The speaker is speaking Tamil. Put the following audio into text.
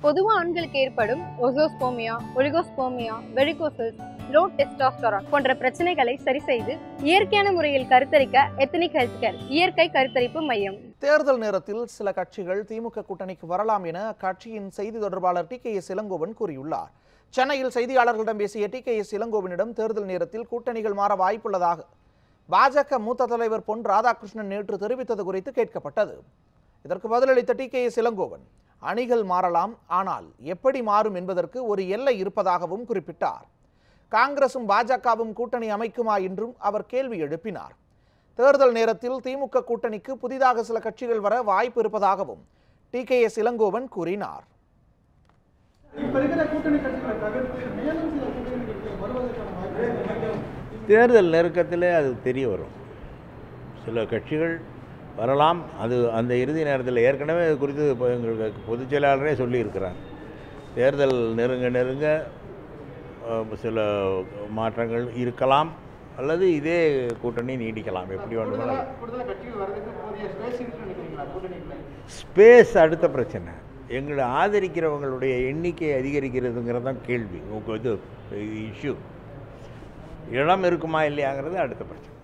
பொதுவா ஆண்களுக்கு ஏற்படும் azoospermia, oligospermia, varicoceles, low testosterone போன்ற பிரச்சனைகளை சரி செய்து இயற்கையான முறையில் கருத்தரிக்க எத்தனிக் ஹெல்த் கேர் இயற்கை கருத்தரிப்பு மையம். தேர்தல் நேரத்தில் சில கட்சிகள் திமுக கூட்டணிக்கு வரலாம் என அக்கட்சியின் செய்தி தொடர்பாளர் டி.கே.எஸ். இளங்கோவன் கூறியுள்ளார். சென்னையில் செய்தியாளர்களிடம் பேசிய டி.கே.எஸ். இளங்கோவனிடம் தேர்தல் நேரத்தில் கூட்டணிகள் மாற வாய்ப்புள்ளதாக பாஜக மூத்த தலைவர் பொன் ராதாகிருஷ்ணன் நேற்று தெரிவித்தது குறித்து கேட்கப்பட்டது. இதற்கு பதிலளித்த டி.கே.எஸ். இளங்கோவன், அணிகள் மாறலாம், ஆனால் எப்படி மாறும் என்பதற்கு ஒரு எல்லை இருப்பதாகவும் குறிப்பிட்டார். காங்கிரசும் பாஜகவும் கூட்டணி அமைக்குமா என்றும் அவர் கேள்வி எழுப்பினார். தேர்தல் நேரத்தில் திமுக கூட்டணிக்கு புதிதாக சில கட்சிகள் வர வாய்ப்பு இருப்பதாகவும் டி.கே.எஸ். இளங்கோவன் கூறினார். தேர்தல் நெருக்கத்தில் அது தெரிய வரும். சில கட்சிகள் வரலாம். அது அந்த இறுதி நேரத்தில் ஏற்கனவே இது குறித்து எங்களுக்கு பொதுச் செயலாளரே சொல்லியிருக்கிறார். தேர்தல் நெருங்க சில மாற்றங்கள் இருக்கலாம், அல்லது இதே கூட்டணி நீடிக்கலாம். எப்படி வேண்டுமானாலும். ஸ்பேஸ் அடுத்த பிரச்சனை. எங்களை ஆதரிக்கிறவங்களுடைய எண்ணிக்கை அதிகரிக்கிறதுங்கிறது தான் கேள்வி. இது இஷ்யூ. இடம் இருக்குமா இல்லையாங்கிறது அடுத்த பிரச்சனை.